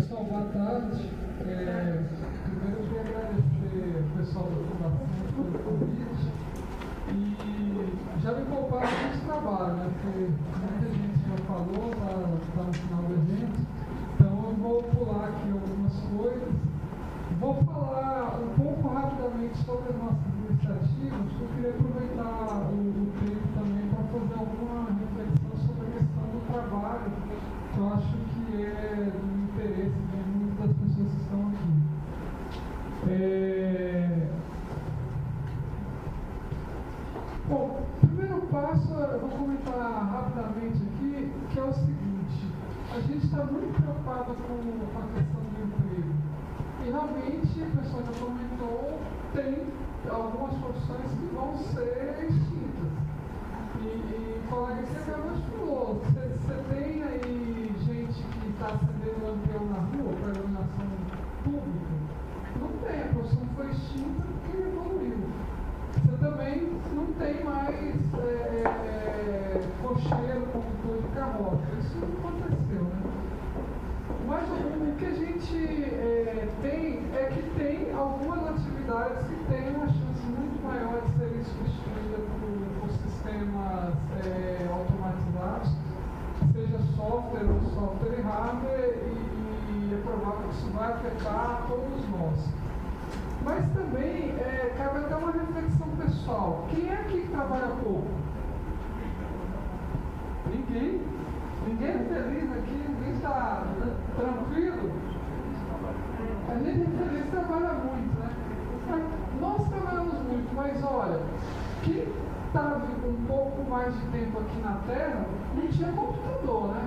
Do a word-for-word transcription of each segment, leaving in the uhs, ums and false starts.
Pessoal, boa tarde. É, primeiro eu queria agradecer o pessoal da Fundação pelo convite e já me pouparam muito trabalho, né? Porque muita gente já falou, está no final do evento, então eu vou pular aqui algumas coisas. Vou falar um pouco rapidamente sobre as nossas iniciativas, porque eu queria aproveitar o, o tempo também para fazer alguma reflexão sobre a questão do trabalho, que eu acho que é do interesse de muitas das pessoas que estão aqui. É... Bom, o primeiro passo, eu vou comentar rapidamente aqui, que é o seguinte: a gente está muito preocupado com a questão do emprego. E realmente, a pessoa já comentou, tem algumas profissões que vão ser extintas. E, e o colega aqui acabou de falar, você tem aí gente que está acendendo lampião na rua para iluminação pública? Não tem, a profissão foi extinta porque evoluiu. Você também não tem mais é, é, cocheiro, condutor de carroça. Isso não aconteceu, né? Mas o que a gente é, tem é que tem algumas atividades que têm uma chance muito maior de serem substituídas por, por sistemas é, automatizados, seja software ou software e hardware, e, e é provável que isso vai afetar todos nós. Mas também é, cabe até uma reflexão pessoal. Quem é que trabalha pouco? Ninguém. Ninguém é feliz aqui, ninguém está tranquilo. A gente infeliz trabalha muito, né? Nós trabalhamos muito, mas olha, quem estava um pouco mais de tempo aqui na Terra não tinha computador, né?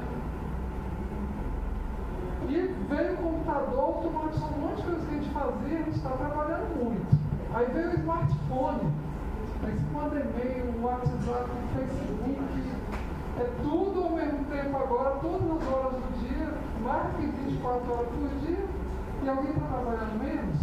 E veio o computador, automatizou um monte de coisas que a gente fazia, a gente está trabalhando muito. Aí veio o smartphone, aí você manda e-mail, WhatsApp, Facebook. É tudo ao mesmo tempo agora, todas as horas do dia, mais de vinte e quatro horas por dia, e alguém está trabalhando menos?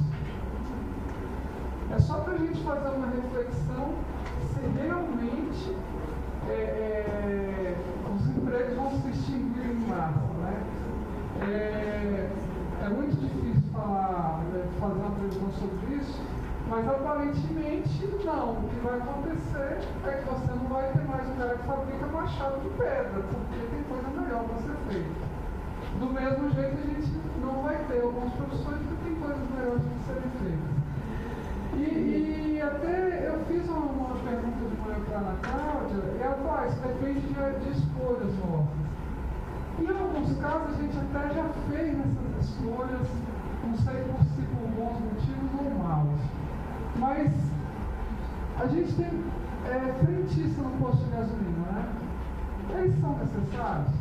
É só para a gente fazer uma reflexão se realmente é, é, os empregos vão se extinguir em massa, né? É, é muito difícil falar, é, fazer uma previsão sobre isso, mas aparentemente não. O que vai acontecer é que você não vai ter mais um cara que fabrica machado de pedra, porque tem coisa melhor para ser feita. Do mesmo jeito, a gente não vai ter algumas profissões que tem coisas melhores para serem feitas. E, e até eu fiz uma, uma pergunta de manhã para a Ana Cláudia, e ela falou, ah, isso depende de, de escolhas nossas. Em alguns casos, a gente até já fez essas escolhas, não sei se por bons motivos ou maus. Mas a gente tem é, frentista no posto de gasolina, né? Eles são necessários?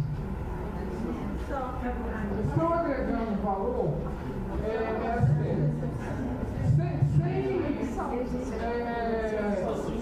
Estão agregando valor? É, é assim, sem, sem é,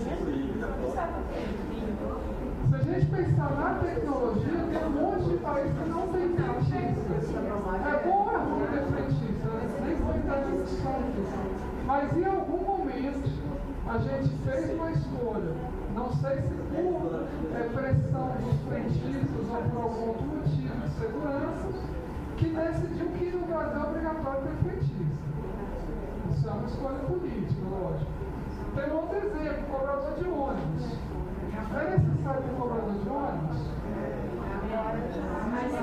se a gente pensar na tecnologia, tem um monte de país que não tem frentista. É bom ou é ruim ter frentista? Nem vou entrar na discussão disso. Mas em algum momento a gente fez uma escolha, não sei se por é, pressão dos frentistas ou por algum outro motivo de segurança, que decidiu que no Brasil é obrigatório ter frentista. Isso é uma escolha política, lógico. Tem outro exemplo, cobrador de ônibus. É necessário ter cobrador de ônibus? Mas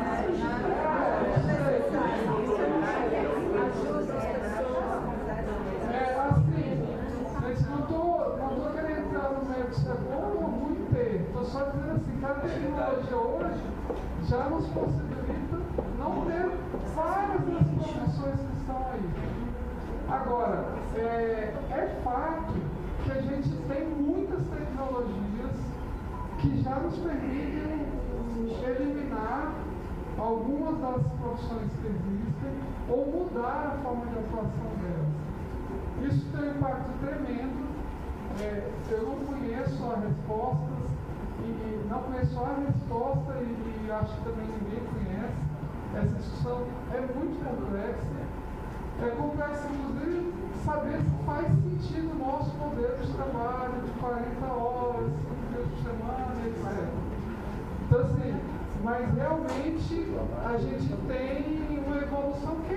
é assim, gente, não estou não tô querendo entrar no método se é bom ou ruim ter. Estou só dizendo assim, que a tecnologia hoje já nos possibilita não ter várias das profissões que estão aí. Agora, é, é fato que a gente tem muitas tecnologias que já nos permitem eliminar algumas das profissões que existem ou mudar a forma de atuação delas. Isso tem um impacto tremendo. É, eu não conheço as respostas, e, e não conheço a resposta e, e acho que também ninguém conhece. Essa discussão é muito complexa. É complexo, inclusive, saber se faz sentido o nosso modelo de trabalho de quarenta horas, cinco dias por semana, etcétera. Então, assim, mas realmente a gente tem uma evolução que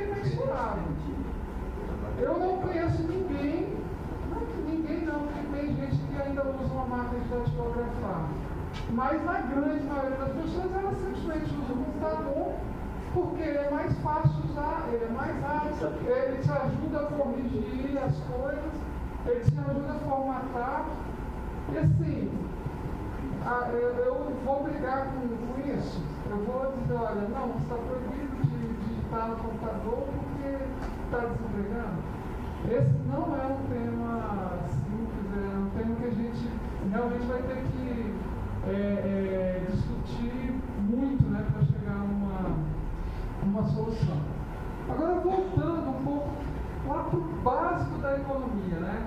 Eu não conheço ninguém, não ninguém não, porque tem gente que ainda usa uma máquina de datilografar. Mas na grande maioria das pessoas, ela simplesmente usa o computador porque ele é mais fácil de usar, ele é mais rápido, ele te ajuda a corrigir as coisas, ele te ajuda a formatar. E assim, a, eu, eu vou brigar com, com isso. Eu vou dizer, olha, não, está proibido de digitar no computador porque está desempregando. Esse não é um tema simples, é um tema que a gente realmente vai ter que é, é, discutir muito, né, para chegar a uma, uma solução. Agora, voltando um pouco lá para o básico da economia, né?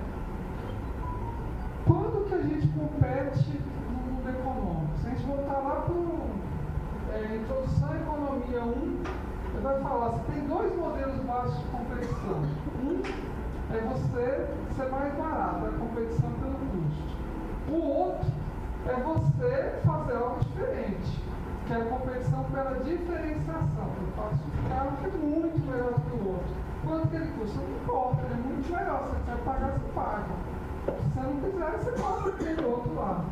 Quando que a gente compete no mundo econômico? Se a gente voltar lá para a é, Introdução à Economia um, ele vai falar, você tem dois modelos básicos de competição. Um é você ser mais barato, é a competição pelo custo. O outro é você fazer algo diferente, que é a competição pela diferenciação. Eu faço um carro que é muito melhor que o outro. Quanto que ele custa? Não importa, ele é muito melhor. Se você quer pagar, você paga. Se você não quiser, você compra aquele outro lá.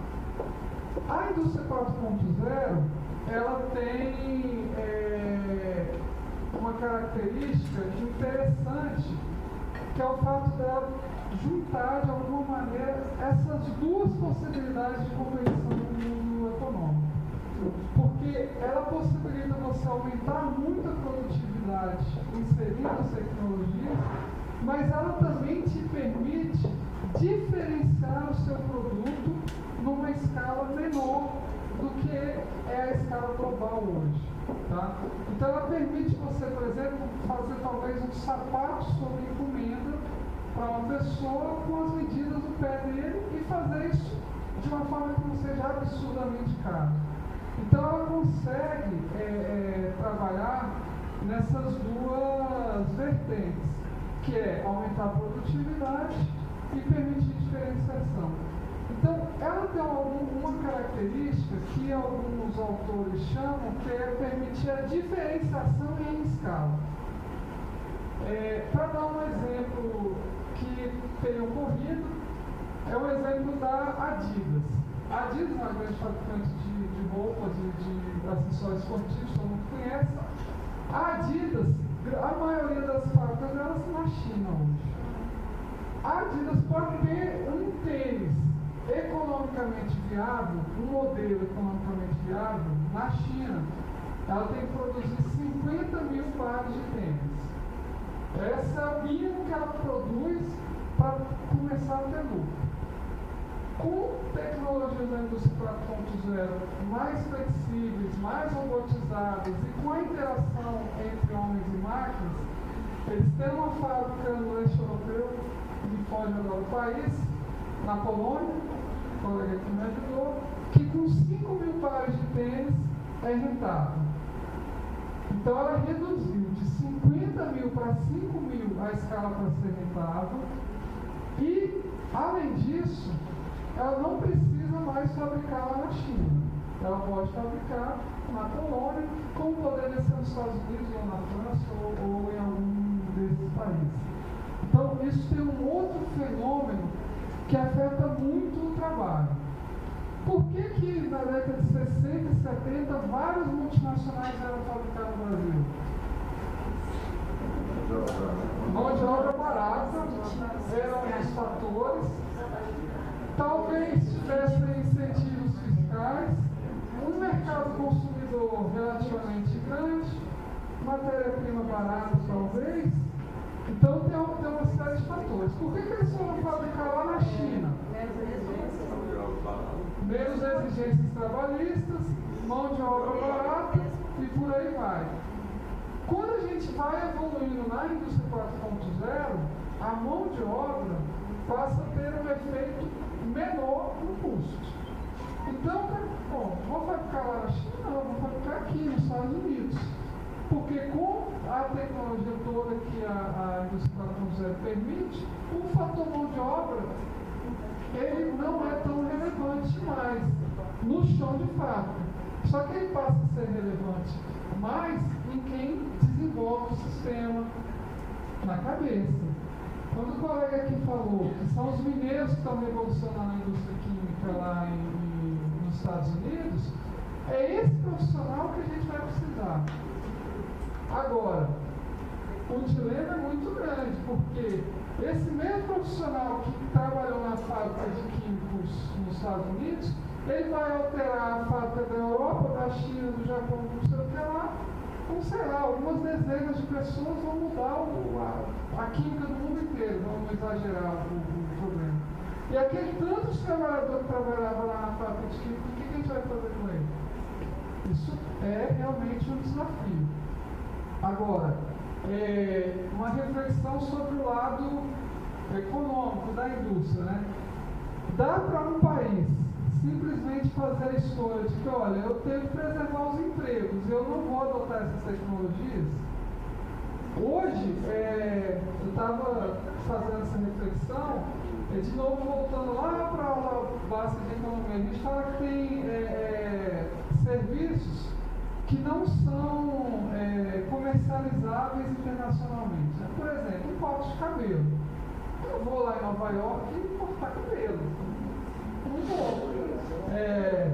A indústria quatro ponto zero, ela tem é, uma característica interessante, que é o fato dela juntar, de alguma maneira, essas duas possibilidades de competição no mundo econômico. Porque ela possibilita você aumentar muito a produtividade inserindo as tecnologias, mas ela também te permite diferenciar o seu produto numa escala menor do que é a escala global hoje. Tá? Então ela permite você, por exemplo, fazer talvez um sapato sob encomenda para uma pessoa com as medidas do pé dele e fazer isso de uma forma que não seja absurdamente caro. Então ela consegue é, é, trabalhar nessas duas vertentes, que é aumentar a produtividade e permitir diferenciação. Então, ela tem algum, uma característica que alguns autores chamam, que é permitir a diferenciação em escala. É, para dar um exemplo que tenha ocorrido, é o exemplo da Adidas. A Adidas é uma grande fabricante de, de roupas, de, de acessórios esportivos, todo mundo conhece. A Adidas, a maioria das fábricas delas na China hoje. A Adidas pode ter um tênis economicamente viável, um modelo economicamente viável, na China. Ela tem que produzir cinquenta mil pares de tênis. Esse é o mínimo que ela produz para começar a ter lucro. Com tecnologias da indústria quatro ponto zero mais flexíveis, mais robotizadas e com a interação entre homens e máquinas, eles têm uma fábrica no leste europeu, que foge agora do país, na Polônia, o colega aqui me ajudou, que com cinco mil pares de tênis é rentável. Então ela reduziu de cinquenta mil para cinco mil a escala para ser rentável e, além disso, ela não precisa mais fabricar lá na China. Ela pode fabricar na Polônia, como poderia ser nos Estados Unidos ou na França ou, ou em algum desses países. Então, isso tem um outro fenômeno que afeta muito o trabalho. Por que que na década de sessenta e setenta várias multinacionais eram fabricadas no Brasil? Mão de obra barata era um dos fatores. Talvez tivessem incentivos fiscais, um mercado consumidor relativamente grande, matéria-prima barata talvez. Então tem, tem uma série de fatores. Por que, que eles foram fabricar lá na China? Menos exigências trabalhistas, mão de obra barata e por aí vai. Quando a gente vai evoluindo na indústria quatro ponto zero, a mão de obra passa a ter um efeito menor no custo. Então, bom, vou fabricar lá na China? Não, vou fabricar aqui nos Estados Unidos. Porque com a tecnologia toda que a, a indústria quatro ponto zero permite, o fator mão de obra ele não é tão relevante mais no chão de fábrica. Só que ele passa a ser relevante mais em quem desenvolve o sistema na cabeça. quando o colega aqui falou que são os mineiros que estão revolucionando a indústria química lá em, em, nos Estados Unidos, é esse profissional que a gente vai precisar. Agora, o dilema é muito grande, porque esse mesmo profissional que trabalhou na fábrica de químicos nos Estados Unidos, ele vai alterar a fábrica da Europa, da China, do Japão, não sei o que lá, com, sei lá, algumas dezenas de pessoas vão mudar o, a, a química do mundo inteiro, vamos exagerar o, o problema. E aquele tantos trabalhadores que trabalhavam lá na fábrica de química, o que a gente vai fazer com ele? Isso é realmente um desafio. Agora, é, uma reflexão sobre o lado econômico da indústria, né? Dá para um país simplesmente fazer a escolha de que, olha, eu tenho que preservar os empregos e eu não vou adotar essas tecnologias? Hoje, é, eu estava fazendo essa reflexão, é, de novo voltando lá para a aula básica de economia, a gente fala que tem é, é, serviços que não são é, comercializáveis internacionalmente. Por exemplo, um corte de cabelo. Eu vou lá em Nova York e cortar cabelo. Não vou. É,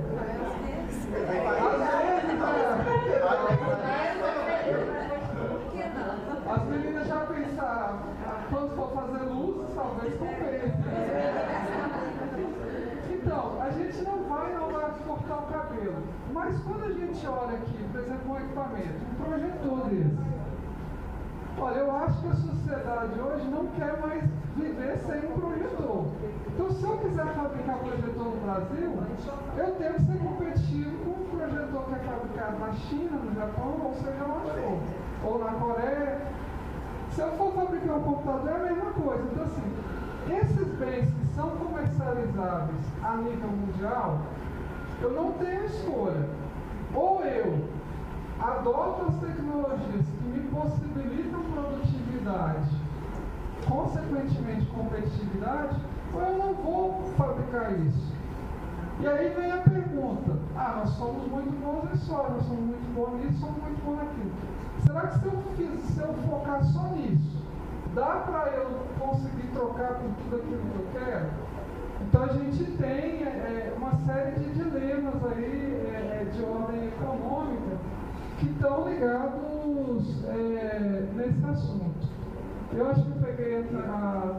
às vezes, as meninas já pensaram, quando for fazer luz, talvez compense. Então, a gente não vai não vai cortar o cabelo, mas quando a gente olha aqui, por exemplo, um equipamento, um projetor desse, olha, eu acho que a sociedade hoje não quer mais viver sem um projetor. Então, se eu quiser fabricar projetor no Brasil, eu tenho que ser competitivo com um projetor que é fabricado na China, no Japão, ou seja, onde for, ou na Coreia. Se eu for fabricar um computador, é a mesma coisa. Então, assim, esses bens que são comercializáveis a nível mundial, eu não tenho escolha. Ou eu adoto as tecnologias que me possibilitam produtividade, consequentemente competitividade, ou eu não vou fabricar isso. E aí vem a pergunta, ah, nós somos muito bons em soja, nós somos muito bons nisso, somos muito bons naquilo. Será que se eu, fiz, se eu focar só nisso, dá para eu conseguir trocar por tudo aquilo que eu quero? Então a gente tem é, uma série de dilemas aí é, de ordem econômica que estão ligados é, nesse assunto. Eu acho que eu peguei a,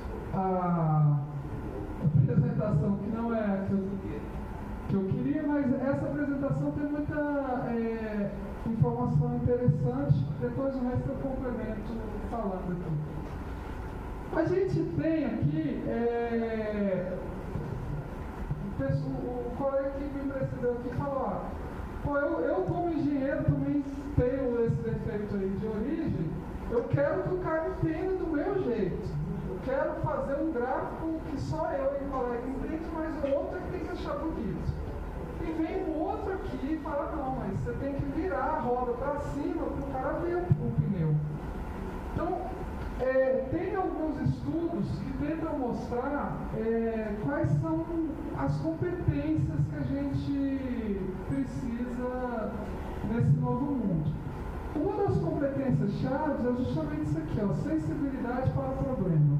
a, a apresentação que não é a que eu, que eu queria, mas essa apresentação tem muita é, informação interessante, depois o resto eu complemento falando aqui. A gente tem aqui, é, o, o colega que me precedeu aqui falou, ah, pô, eu, eu como engenheiro também tenho esse defeito aí de origem, eu quero que o cara entenda do meu jeito. Eu quero fazer um gráfico que só eu e o colega entende, mas o outro é que tem que achar bonito. E vem o outro aqui e fala, não, mas você tem que virar a roda para cima para o cara ver o, o pneu. Então, é, tem alguns estudos que tentam mostrar é, quais são as competências que a gente precisa nesse novo mundo. Uma das competências chaves é justamente isso aqui, ó, sensibilidade para o problema.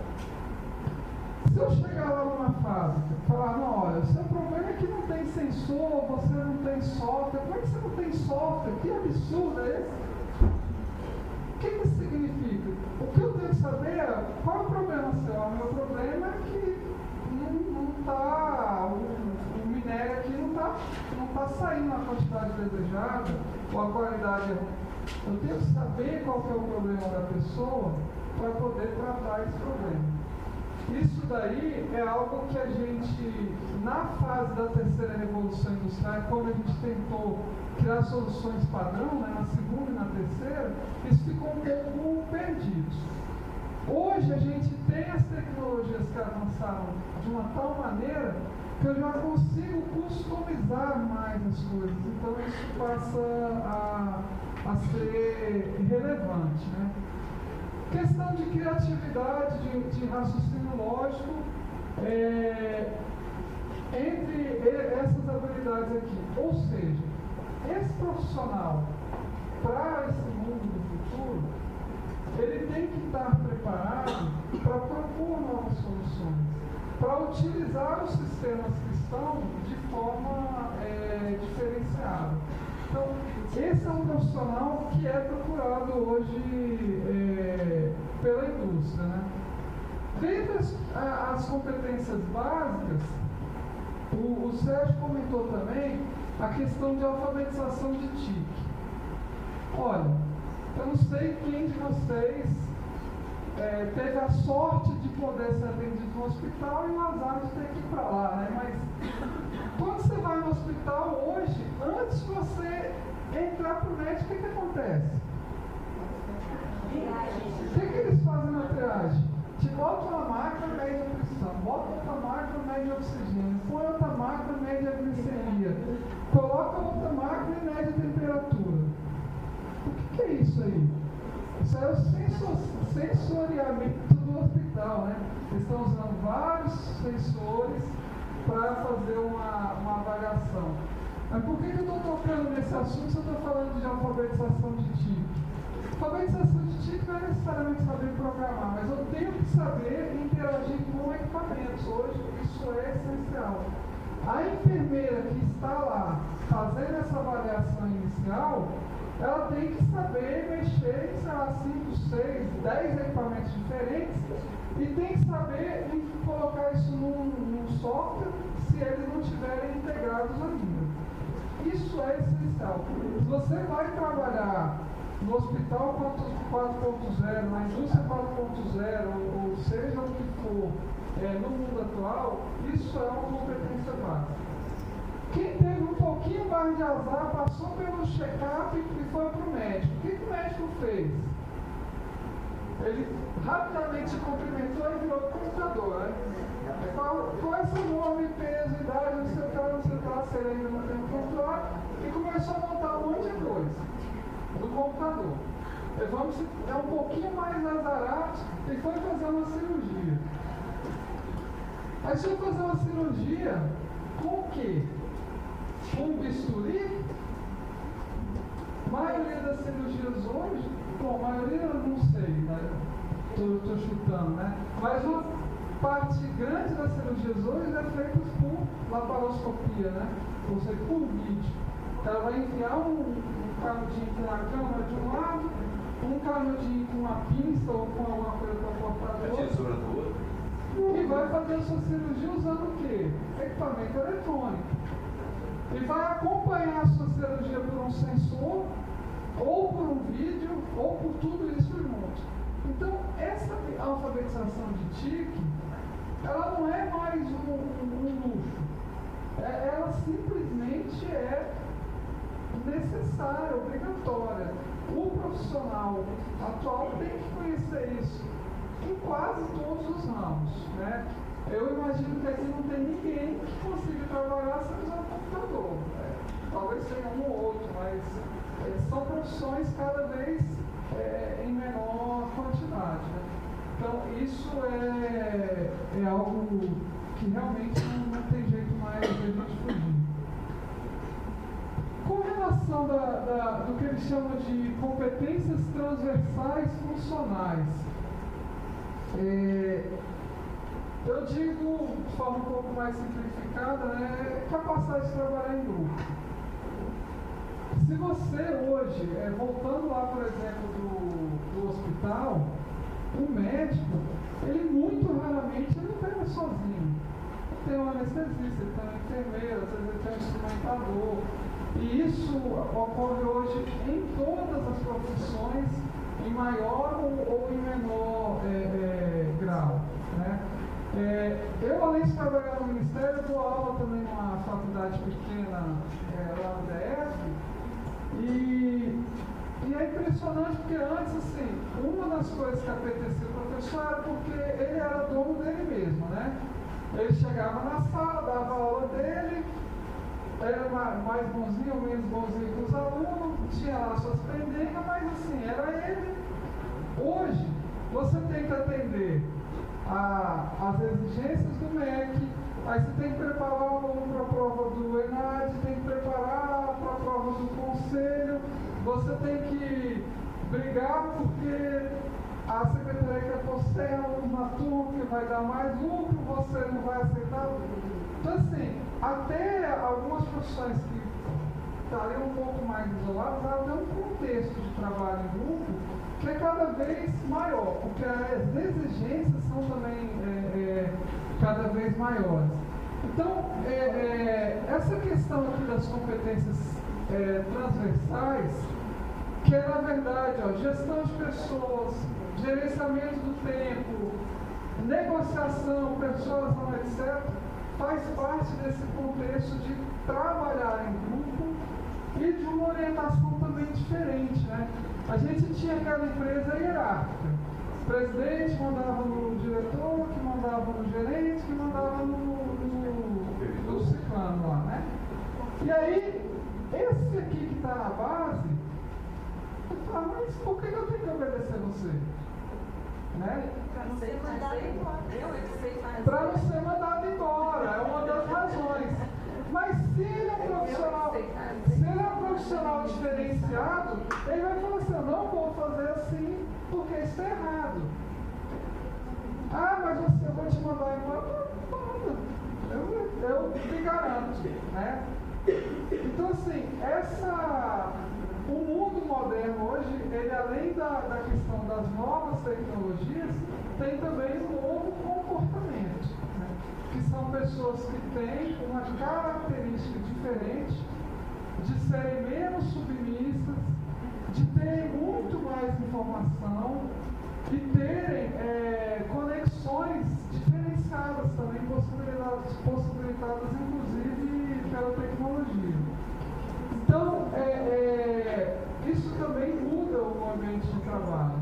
Se eu chegar lá numa fábrica e falar, não, olha, o seu problema é que não tem sensor, você não tem software, como é que você não tem software? Que absurdo é esse? O que isso significa? O que eu tenho que saber é qual é o problema seu. O meu problema é que não está, o, o minério aqui não está não tá saindo na quantidade desejada, ou a qualidade é. Eu tenho que saber qual que é o problema da pessoa para poder tratar esse problema. Isso daí é algo que a gente, na fase da terceira revolução industrial, quando a gente tentou criar soluções padrão, né, na segunda e na terceira, isso ficou um pouco perdido. Hoje a gente tem as tecnologias que avançaram de uma tal maneira que eu já consigo customizar mais as coisas, então isso passa a, a ser relevante, né? Questão de criatividade, de, de raciocínio lógico, é, entre essas habilidades aqui. Ou seja, esse profissional, para esse mundo do futuro, ele tem que estar preparado utilizar os sistemas que estão de forma é, diferenciada. Então, esse é um profissional que é procurado hoje é, pela indústria, né? Dentre as, as competências básicas, o, o Sérgio comentou também a questão de alfabetização de T I C. Olha, eu não sei quem de vocês é, teve a sorte de poder ser atendido no hospital e o azar de ter que ir para lá, né? Mas quando você vai no hospital hoje, antes de você entrar para o médico, o que, que acontece? O que, que eles fazem na triagem? Te bota uma máquina, mede a pressão, bota outra máquina, mede oxigênio, põe outra máquina, mede a glicemia, coloca outra máquina e mede a temperatura. O que, que é isso aí? Isso é o sensor, sensoriamento do hospital, né? Eles estão usando vários sensores para fazer uma, uma avaliação. Mas por que, que eu estou tocando nesse assunto se eu estou falando de alfabetização de T I C? Alfabetização de T I C não é necessariamente saber programar, mas eu tenho que saber interagir com equipamentos. Hoje isso é essencial. A enfermeira que está lá fazendo essa avaliação inicial, ela tem que saber mexer em, sei lá, cinco, seis, dez equipamentos diferentes e tem que saber colocar isso num, num software se eles não estiverem integrados ainda. Isso é essencial. Se você vai trabalhar no hospital quatro ponto zero, na indústria quatro ponto zero, ou, ou seja o que for, é, no mundo atual, isso é uma competência básica. Quem teve um pouquinho mais de azar, passou pelo check-up e foi para o médico. O que, que o médico fez? Ele rapidamente cumprimentou e virou para o computador, né? Qual, qual é seu nome, peso, idade, não sei o que, não sei o que, se ele ainda não tem um computador, e começou a montar um monte de coisa no computador. E vamos, é um pouquinho mais azarado e foi fazer uma cirurgia. Aí se eu fazer uma cirurgia, com o quê? Com um bisturi? A maioria das cirurgias hoje, bom, a maioria eu não sei, né? Estou chutando, né? Mas uma parte grande das cirurgias hoje é feita por laparoscopia, né? Ou seja, por vídeo. Ela vai enfiar um, um canudinho com uma câmera de um lado, um canudinho com uma pinça ou com alguma coisa para cortar do outro. Tesoura do outro. E vai fazer a sua cirurgia usando o quê? Equipamento eletrônico. E vai acompanhar a sua cirurgia por um sensor, ou por um vídeo, ou por tudo isso junto. Então, essa alfabetização de T I C, ela não é mais um, um, um luxo. É, ela simplesmente é necessária, obrigatória. O profissional atual tem que conhecer isso em quase todos os ramos, né? Eu imagino que aqui não tem ninguém que consiga trabalhar sem usar o computador. É, talvez tenha um ou outro, mas é, são profissões cada vez é, em menor quantidade, né? Então, isso é, é algo que realmente não, não tem jeito mais de a gente fugir. Com relação da, da, do que eles chamam de competências transversais funcionais, é, eu digo de forma um pouco mais simplificada, né, capacidade de trabalhar em grupo. Se você hoje, é, voltando lá, por exemplo, do, do hospital, o médico, ele muito raramente ele pega sozinho. Tem um anestesista, ele tem um enfermeiro, às vezes ele tem um instrumentador. E isso ocorre hoje em todas as profissões, em maior ou, ou em menor é, é, grau, né? É, eu, além de trabalhar no Ministério, eu dou aula também numa faculdade pequena é, lá no D F. E, e é impressionante porque antes, assim, uma das coisas que apetecia o professor era porque ele era dono dele mesmo, né? Ele chegava na sala, dava a aula dele, era mais bonzinho ou menos bonzinho que os alunos, tinha lá suas pendengas, mas assim, era ele. Hoje, você tem que atender a, as exigências do M E C, aí você tem que preparar o aluno para a prova do ENAD, tem que preparar para a prova do conselho, você tem que brigar porque a secretaria quer você aluno na turma que vai dar mais lucro, você não vai aceitar. Então, assim, até algumas profissões que estariam um pouco mais isoladas, ela tem um contexto de trabalho em grupo que é cada vez maior, porque as exigências são também é, é, cada vez maiores. Então, é, é, essa questão aqui das competências é, transversais, que é, na verdade, ó, gestão de pessoas, gerenciamento do tempo, negociação, persuasão, etcétera, faz parte desse contexto de trabalhar em grupo e de uma orientação também diferente, né? A gente tinha aquela empresa hierárquica. O presidente mandava no diretor, que mandava no gerente, que mandava no, no, no ciclano lá, né? E aí, esse aqui que está na base, eu falo, mas por que eu tenho que obedecer você? Né? Para não ser mandado embora. Para não ser mandado embora, é uma das razões. Mas se ele é um profissional, se ele é um profissional diferenciado, ele vai falar assim, eu não vou fazer assim porque isso é errado. Ah, mas você, eu vou te mandar embora. Eu, eu te garanto, né? Então, assim, essa, o mundo moderno hoje, ele além da, da questão das novas tecnologias, tem também um novo comportamento, né? Que são pessoas que têm uma característica diferente de serem menos submissas, de terem muito mais informação e terem é, conexões diferenciadas também, possibilitadas, possibilitadas inclusive pela tecnologia. Então, é, é, isso também muda o ambiente de trabalho.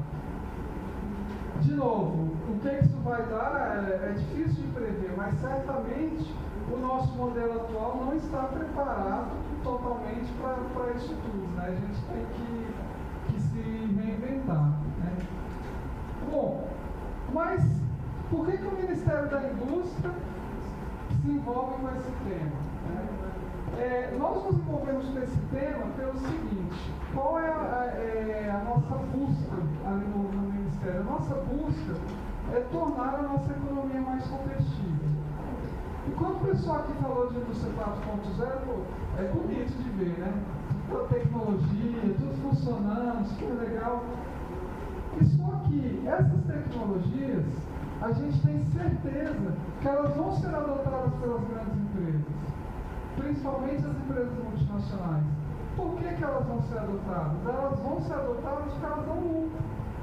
De novo, o que isso vai dar é, é difícil de prever, mas certamente o nosso modelo atual não está preparado totalmente para isso tudo, né? A gente tem que, que se reinventar, né? Bom, mas por que, que o Ministério da Indústria se envolve com esse tema? Né? É, nós nos envolvemos com esse tema pelo seguinte: qual é a, é, a nossa busca ali no, no Ministério? A nossa busca é tornar a nossa economia mais competitiva. E quando o pessoal aqui falou de indústria quatro ponto zero, pô, é bonito de ver, né? Toda tecnologia, tudo funcionando, super legal. E só que essas tecnologias, a gente tem certeza que elas vão ser adotadas pelas grandes empresas, principalmente as empresas multinacionais. Por que que elas vão ser adotadas? Elas vão ser adotadas porque elas dão lucro.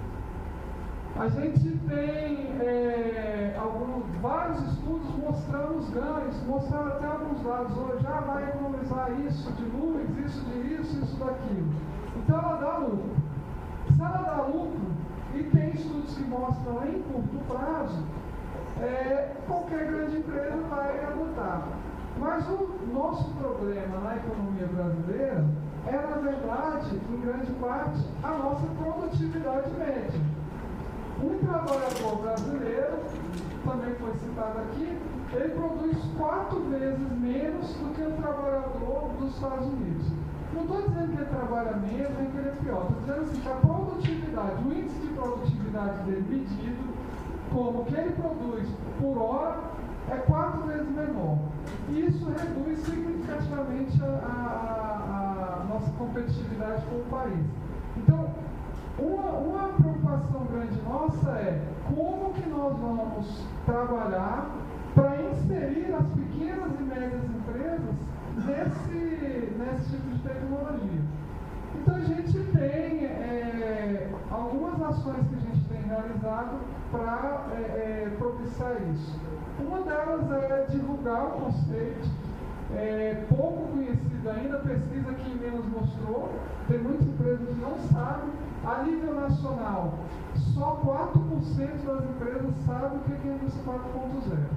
A gente tem é, alguns, vários estudos mostrando os ganhos, mostrando até alguns dados hoje, já vai economizar isso de luz, isso de isso, isso daquilo. Então ela dá lucro. Se ela dá lucro, e tem estudos que mostram em curto prazo, é, qualquer grande empresa vai adotar. Mas o nosso problema na economia brasileira é, na verdade, em grande parte, a nossa produtividade média. Um trabalhador brasileiro, também foi citado aqui, ele produz quatro vezes menos do que um trabalhador dos Estados Unidos. Não estou dizendo que ele trabalha menos nem que ele é pior, estou dizendo assim, que a produtividade, o índice de produtividade dele medido como o que ele produz por hora é quatro vezes menor. E isso reduz significativamente a, a, a nossa competitividade com o país. Então, uma, uma preocupação grande nossa é como que nós vamos trabalhar para inserir as pequenas e médias empresas nesse, nesse tipo de tecnologia. Então a gente tem é, algumas ações que a gente tem realizado para é, é, propiciar isso. Uma delas é divulgar o conceito, é, pouco conhecido ainda, pesquisa que menos mostrou, tem muitas empresas que não sabem. A nível nacional, só quatro por cento das empresas sabem o que é a indústria quatro ponto zero.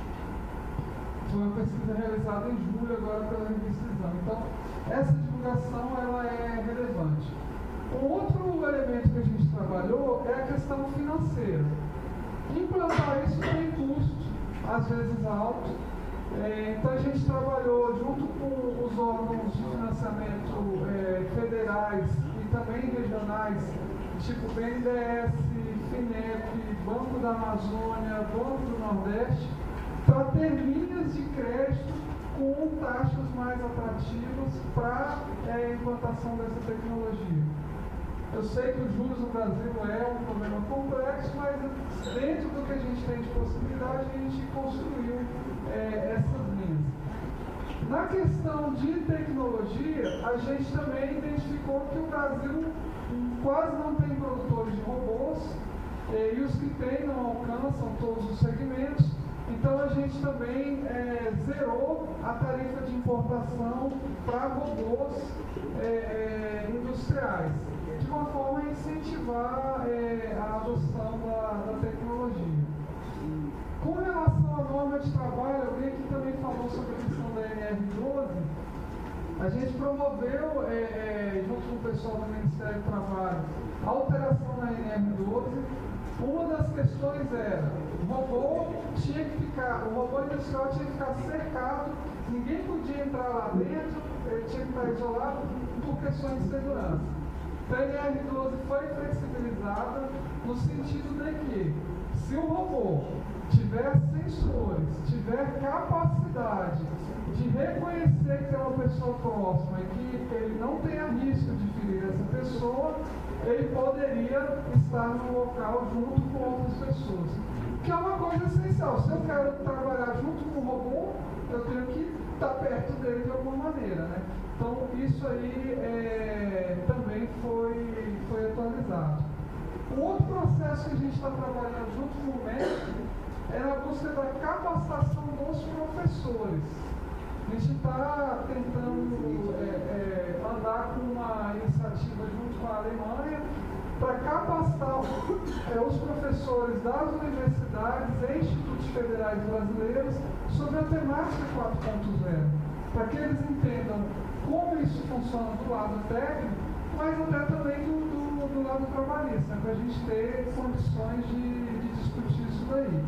Foi uma pesquisa realizada em julho agora pela revista Exame. Então, essa divulgação ela é relevante. Um outro elemento que a gente trabalhou é a questão financeira. Implantar isso tem custo, às vezes alto. É, então a gente trabalhou junto com os órgãos de financiamento é, federais e também regionais, tipo B N D E S, da Amazônia, banco do Nordeste, para ter linhas de crédito com taxas mais atrativas para a é, implantação dessa tecnologia. Eu sei que os juros no Brasil é um problema complexo, mas dentro do que a gente tem de possibilidade, a gente construiu é, essas linhas. Na questão de tecnologia, a gente também identificou que o Brasil quase não tem produtores de robôs, eh, e os que tem não alcançam todos os segmentos. Então a gente também eh, zerou a tarifa de importação para robôs eh, eh, industriais, de uma forma a incentivar eh, a adoção da, da tecnologia. Com relação à norma de trabalho, alguém aqui também falou sobre a questão da N R doze. A gente promoveu, é, é, junto com o pessoal do Ministério do Trabalho, a alteração na N R doze. Uma das questões era, o robô tinha que ficar, o robô industrial tinha que ficar cercado, ninguém podia entrar lá dentro, ele tinha que estar isolado por questões de segurança. Então a N R doze foi flexibilizada no sentido de que, se o robô tiver sensores, tiver capacidade de reconhecer que é uma pessoa próxima e que ele não tenha risco de ferir essa pessoa, ele poderia estar no local junto com outras pessoas. Que é uma coisa essencial. Se eu quero trabalhar junto com o robô, eu tenho que estar perto dele de alguma maneira, né? Então, isso aí é, também foi, foi atualizado. Um outro processo que a gente está trabalhando junto com o médico é na busca da capacitação dos professores. A gente está tentando é, é, andar com uma iniciativa junto com a Alemanha para capacitar é, os professores das universidades e institutos federais brasileiros sobre a temática quatro ponto zero, para que eles entendam como isso funciona do lado técnico, mas até também do, do, do lado trabalhista, né, para a gente ter condições de, de discutir isso daí.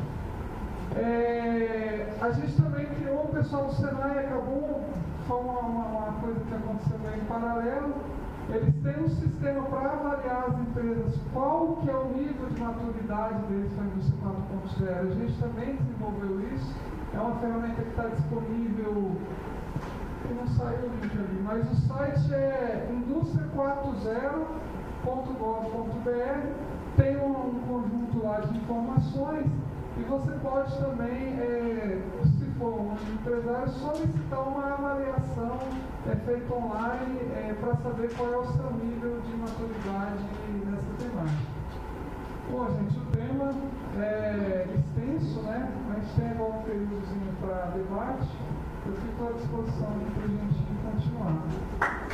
É, a gente também criou, o pessoal do Senai acabou, foi uma, uma, uma coisa que aconteceu meio em paralelo, eles têm um sistema para avaliar as empresas, qual que é o nível de maturidade deles para a indústria quatro ponto zero. A gente também desenvolveu isso, é uma ferramenta que está disponível, não saiu o link ali, mas o site é indústria quatro zero ponto gov ponto br, tem um, um conjunto lá de informações. E você pode também, é, se for um empresário, solicitar uma avaliação é, feita online é, para saber qual é o seu nível de maturidade nessa temática. Bom, gente, o tema é extenso, né? Mas tem agora um períodozinho para debate. Eu fico à disposição para a gente continuar.